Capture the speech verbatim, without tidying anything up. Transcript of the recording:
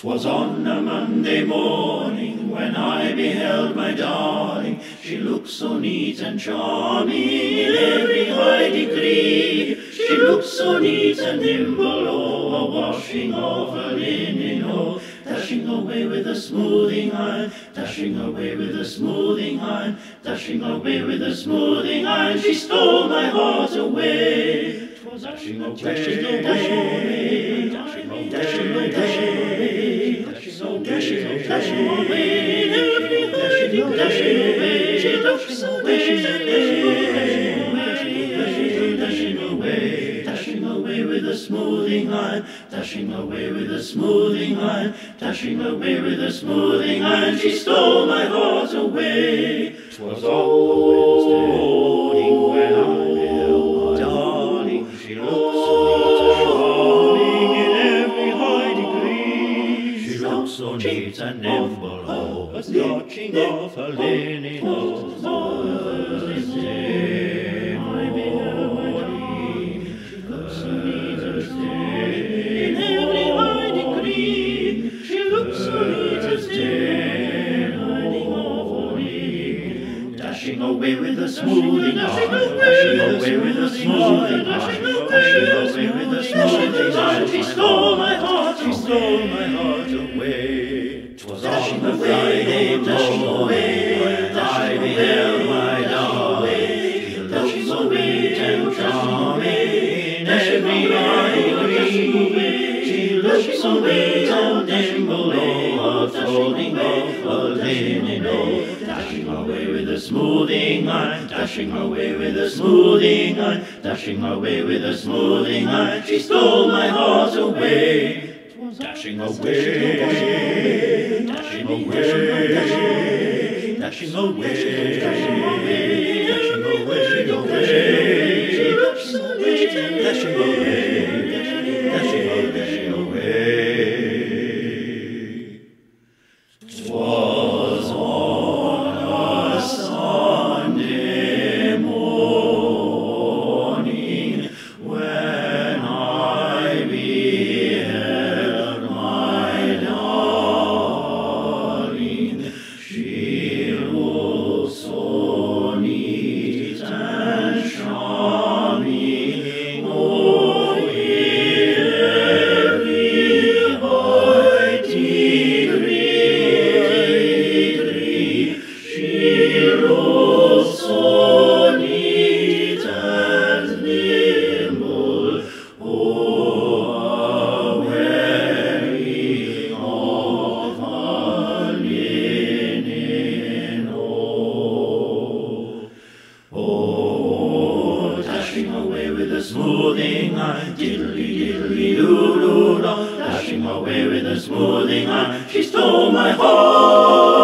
'Twas on a Monday morning when I beheld my darling. She looked so neat and charming in every high degree. She looked so neat and nimble, oh, a washing of her linen, oh, dashing away with a smoothing iron, dashing away with a smoothing iron, dashing away with a smoothing iron. She stole my heart away. 'Twas dashing away, dashing away, dashing away, dashing away, dashing away, dashing away, dashing away, dashing away, dashing away. She looks so dashing away, dashing away, dashing away with a smoothing iron, dashing away with a smoothing iron, dashing away with a smoothing iron. She stole my heart away. 'Twas on the Wednesday morning when I beheld my darling. She looked so neat and charming in every high degree. She looked so neat and nimble, oh, a starching of her linen, oh, Thursday morning. She looked so neat and charming in every high degree. She looked so neat and nimble, dashing away with a smoothing iron, dashing away with a smoothing iron, dashing away with a smoothing iron. She stole my heart, she stole my heart away. 'Twas on the Friday morning when I beheld my darling. She looked so neat and charming in every high degree. She looked so neat and nimble, oh, folding of her linen, oh, dashing away with a smoothing iron, dashing away with a smoothing iron, dashing away with a smoothing iron. She stole my heart away. 'Twas dashing away, dashing away, dashing away, dashing away, dashing away, away. She looked so neat and dashing away, dashing away, away. 'Twas on a Sunday morning when I beheld my darling. She looked so neat and charming, oh, in every high degree. She looked so neat and nimble, oh, a wearing of her linen, oh, oh, dashing away with a smoothing iron, diddly diddly doo doo, dashing away with a smoothing iron. She stole my heart.